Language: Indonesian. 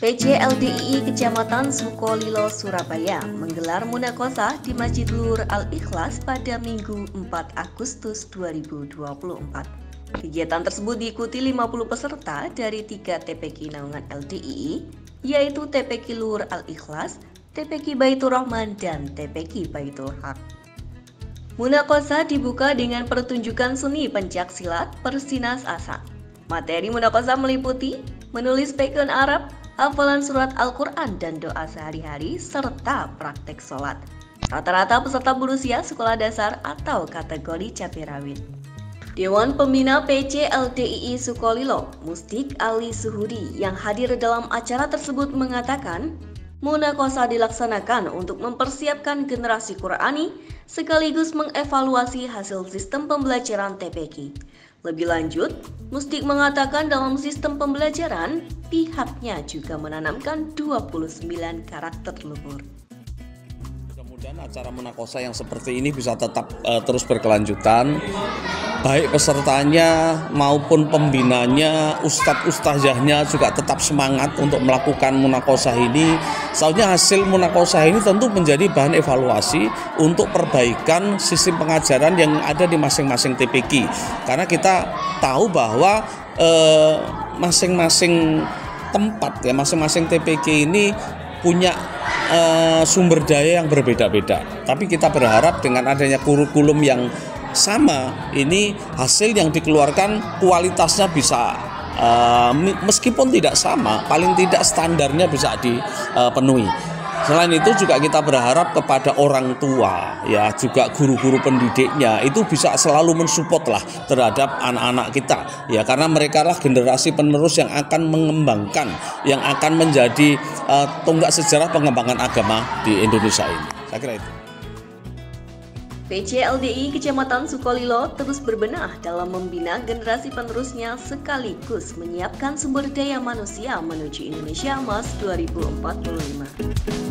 PCLDII Kecamatan Sukolilo, Surabaya menggelar Munakosa di Masjid Nur Al-Ikhlas pada Minggu 4 Agustus 2024. Kegiatan tersebut diikuti 50 peserta dari 3 TPQ naungan LDII, yaitu TPQ Nur Al-Ikhlas, TPQ Baitur Rahman, dan TPQ Baitul Haq. Munakosa dibuka dengan pertunjukan seni pencak silat Persinas Asa. Materi Munakosa meliputi menulis background Arab, hafalan surat Al-Quran dan doa sehari-hari, serta praktek sholat. Rata-rata peserta berusia sekolah dasar atau kategori cabai rawit. Dewan Pembina PCLDII Sukolilo, Mustik Ali Suhudi, yang hadir dalam acara tersebut mengatakan, Munakosa dilaksanakan untuk mempersiapkan generasi Qurani sekaligus mengevaluasi hasil sistem pembelajaran TPQ. Lebih lanjut, Mustik mengatakan dalam sistem pembelajaran, pihaknya juga menanamkan 29 karakter luhur. Mudah-mudahan acara Munakosa yang seperti ini bisa tetap terus berkelanjutan. Baik pesertanya maupun pembinanya, ustadz-ustazahnya juga tetap semangat untuk melakukan Munakosa ini. Soalnya hasil Munakosa ini tentu menjadi bahan evaluasi untuk perbaikan sistem pengajaran yang ada di masing-masing TPQ. Karena kita tahu bahwa masing-masing tempat, ya masing-masing TPQ ini punya sumber daya yang berbeda-beda. Tapi kita berharap dengan adanya kurikulum yang sama, ini hasil yang dikeluarkan kualitasnya bisa meskipun tidak sama, paling tidak standarnya bisa dipenuhi. Selain itu juga kita berharap kepada orang tua, ya juga guru-guru pendidiknya itu bisa selalu mensupport lah terhadap anak-anak kita, ya karena mereka lah generasi penerus yang akan mengembangkan, yang akan menjadi tonggak sejarah pengembangan agama di Indonesia ini. Saya kira itu. PCLDII Kecamatan Sukolilo terus berbenah dalam membina generasi penerusnya sekaligus menyiapkan sumber daya manusia menuju Indonesia Emas 2045.